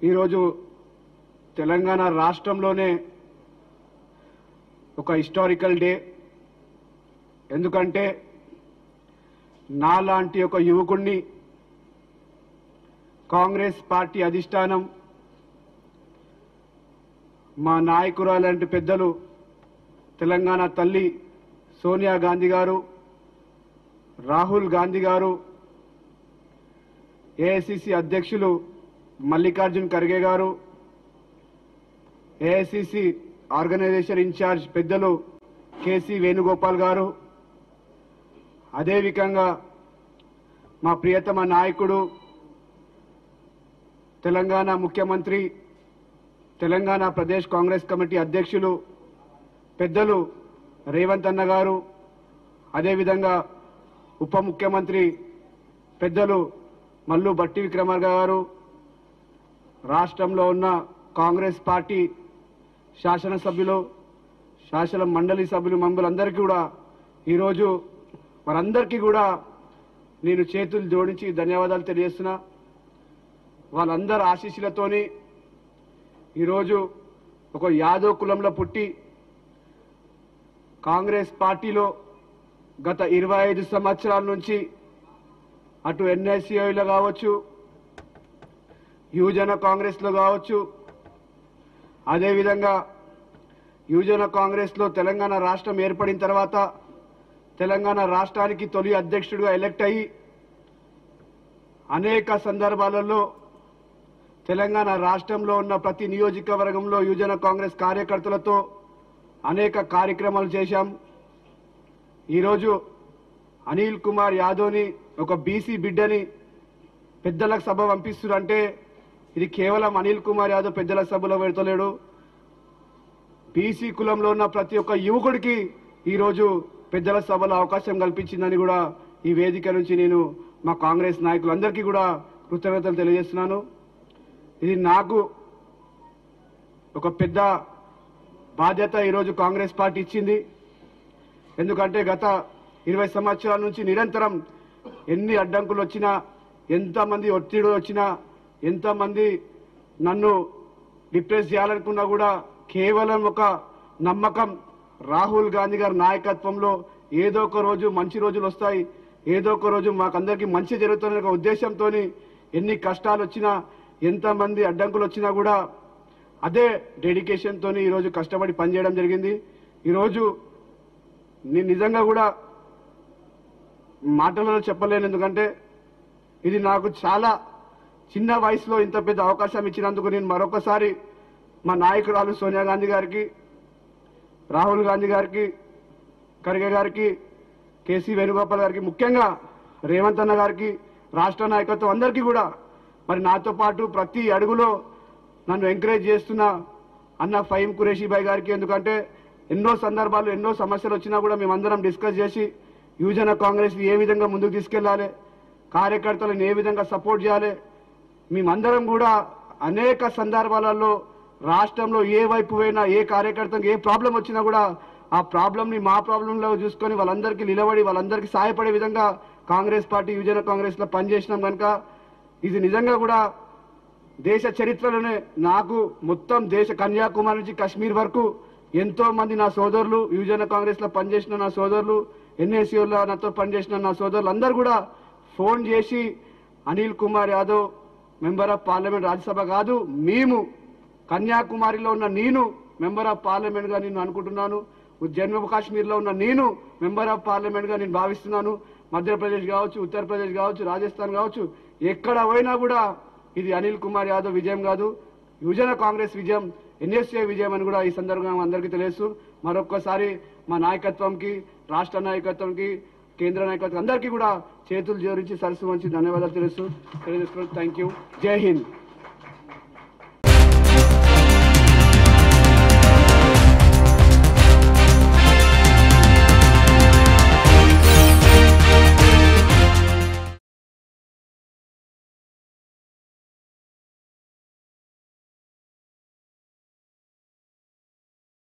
ఈరోజు తెలంగాణ రాష్ట్రంలోనే ఒక హిస్టారికల్ డే. ఎందుకంటే నాలాంటి ఒక యువకుడిని కాంగ్రెస్ పార్టీ అధిష్టానం మా నాయకురాలంటి పెద్దలు తెలంగాణ తల్లి సోనియా గాంధీ గారు, రాహుల్ గాంధీ గారు, ఏఐసిసి అధ్యక్షులు మల్లికార్జున్ ఖర్గే గారు, ఏఐసిసి ఆర్గనైజేషన్ ఇన్ఛార్జ్ పెద్దలు కేసీ వేణుగోపాల్ గారు, అదేవిధంగా మా ప్రియతమ నాయకుడు తెలంగాణ ముఖ్యమంత్రి, తెలంగాణ ప్రదేశ్ కాంగ్రెస్ కమిటీ అధ్యక్షులు పెద్దలు రేవంత్ అన్న గారు, అదేవిధంగా ఉప ముఖ్యమంత్రి పెద్దలు మల్లు భట్టి విక్రమార్క గారు, రాష్ట్రంలో ఉన్న కాంగ్రెస్ పార్టీ శాసనసభ్యులు, శాసన మండలి సభ్యులు మమ్మల్ందరికీ కూడా ఈరోజు వారందరికీ కూడా నేను చేతులు జోడించి ధన్యవాదాలు తెలియజేస్తున్నా. వాళ్ళందరి ఆశీస్సులతోని ఈరోజు ఒక యాదవ్ కులంలో పుట్టి కాంగ్రెస్ పార్టీలో గత 25 సంవత్సరాల నుంచి అటు ఎన్ఎస్యులో కావచ్చు, యువజన కాంగ్రెస్లో కావచ్చు, అదేవిధంగా యువజన కాంగ్రెస్లో తెలంగాణ రాష్ట్రం ఏర్పడిన తర్వాత తెలంగాణ రాష్ట్రానికి తొలి అధ్యక్షుడిగా ఎలక్ట్ అయ్యి అనేక సందర్భాలలో తెలంగాణ రాష్ట్రంలో ఉన్న ప్రతి నియోజకవర్గంలో యువజన కాంగ్రెస్ కార్యకర్తలతో అనేక కార్యక్రమాలు చేశాం. ఈరోజు అనిల్ కుమార్ యాదవ్ని ఒక బీసీ బిడ్డని పెద్దలకు సభ పంపిస్తున్నారంటే ఇది కేవలం అనిల్ కుమార్ యాదవ్ పెద్దల సభలో పెడతలేడు. బీసీ కులంలో ఉన్న ప్రతి ఒక్క యువకుడికి ఈరోజు పెద్దల సభలో అవకాశం కల్పించిందని కూడా ఈ వేదిక నుంచి నేను మా కాంగ్రెస్ నాయకులందరికీ కూడా కృతజ్ఞతలు తెలియజేస్తున్నాను. ఇది నాకు ఒక పెద్ద బాధ్యత ఈరోజు కాంగ్రెస్ పార్టీ ఇచ్చింది. ఎందుకంటే గత 20 సంవత్సరాల నుంచి నిరంతరం ఎన్ని అడ్డంకులు వచ్చినా, ఎంతమంది ఒత్తిడి వచ్చినా, ఎంతమంది నన్ను డిప్రెస్ చేయాలనుకున్నా కూడా కేవలం ఒక నమ్మకం, రాహుల్ గాంధీ గారి నాయకత్వంలో ఏదో ఒక రోజు మంచి రోజులు వస్తాయి, ఏదో ఒక రోజు మాకందరికీ మంచి జరుగుతుందనే ఒక ఉద్దేశంతో ఎన్ని కష్టాలు వచ్చినా, ఎంతమంది అడ్డంకులు వచ్చినా కూడా అదే డెడికేషన్తో ఈరోజు కష్టపడి పనిచేయడం జరిగింది. ఈరోజు నేను నిజంగా కూడా మాటలలో చెప్పలేను. ఎందుకంటే ఇది నాకు చాలా చిన్న వయసులో ఇంత పెద్ద అవకాశం ఇచ్చినందుకు నేను మరొకసారి మా నాయకురాలు సోనియా గాంధీ గారికి, రాహుల్ గాంధీ గారికి, ఖర్గే గారికి, కేసీ వేణుగోపాల్ గారికి, ముఖ్యంగా రేవంత్ అన్న గారికి, రాష్ట్ర నాయకత్వం అందరికీ కూడా, మరి నాతో పాటు ప్రతి అడుగులో నన్ను ఎంకరేజ్ చేస్తున్న అన్న ఫహీం ఖురేషీ భాయ్ గారికి, ఎందుకంటే ఎన్నో సందర్భాలు ఎన్నో సమస్యలు వచ్చినా కూడా మేమందరం డిస్కస్ చేసి యువజన కాంగ్రెస్ ఏ విధంగా ముందుకు తీసుకెళ్లాలి, కార్యకర్తలను ఏ విధంగా సపోర్ట్ చేయాలి, మేమందరం కూడా అనేక సందర్భాలలో రాష్ట్రంలో ఏ వైపు పోయినా, ఏ కార్యకర్తకు ఏ ప్రాబ్లం వచ్చినా కూడా ఆ ప్రాబ్లంని మా ప్రాబ్లంలో చూసుకొని వాళ్ళందరికీ నిలబడి వాళ్ళందరికీ సహాయపడే విధంగా కాంగ్రెస్ పార్టీ యువజన కాంగ్రెస్లో పనిచేసినాం కనుక ఇది నిజంగా కూడా దేశ చరిత్రలోనే నాకు మొత్తం దేశ కన్యాకుమారి నుంచి కాశ్మీర్ వరకు ఎంతో మంది నా సోదరులు, యువజన కాంగ్రెస్లో పనిచేసిన నా సోదరులు, ఎన్ఎస్యూలో నాతో పనిచేసిన నా సోదరులు అందరూ కూడా ఫోన్ చేసి Anil Kumar Yadav member of parliament, Rajya Sabha కాదు, మేము కన్యాకుమారిలో ఉన్న నేను మెంబర్ ఆఫ్ పార్లమెంట్గా నేను అనుకుంటున్నాను, జమ్మూ కాశ్మీర్లో ఉన్న నేను మెంబర్ ఆఫ్ పార్లమెంట్గా నేను భావిస్తున్నాను, మధ్యప్రదేశ్ కావచ్చు, ఉత్తరప్రదేశ్ కావచ్చు, రాజస్థాన్ కావచ్చు, ఎక్కడ పోయినా కూడా ఇది అనిల్ కుమార్ యాదవ్ విజయం కాదు, యువజన కాంగ్రెస్ విజయం, ఎన్ఎస్ఏ విజయం అని కూడా ఈ సందర్భంగా అందరికీ తెలుసు. మరొక్కసారి మా నాయకత్వంకి, రాష్ట్ర నాయకత్వంకి, కేంద్ర నాయకత్వం అందరికీ కూడా చేతులు జోడించి సరస్సు వంచి ధన్యవాదాలు తెలుసు. Thank you. జై హింద్.